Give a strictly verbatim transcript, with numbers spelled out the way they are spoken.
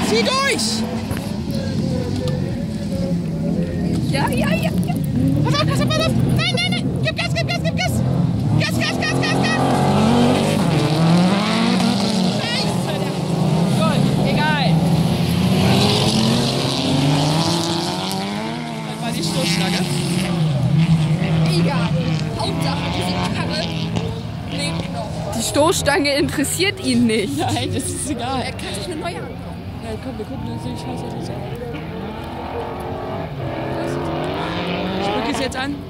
Zieh durch! Ja, ja, ja. Pass auf, pass auf, pass auf! Nein, nein, nein! Gib Gas, gib Gas, gib Gas! Gas, Gas, Gas, Gas, Gas! Scheiße! Gut, egal. Das war die Stoßstange. Egal. Hauptsache, diese Karre lebt noch. Die Stoßstange interessiert ihn nicht. Nein, das ist egal. Er kann sich eine neue anschauen. Ja, komm, wir gucken uns die Scheiße an. Ich drücke es jetzt an.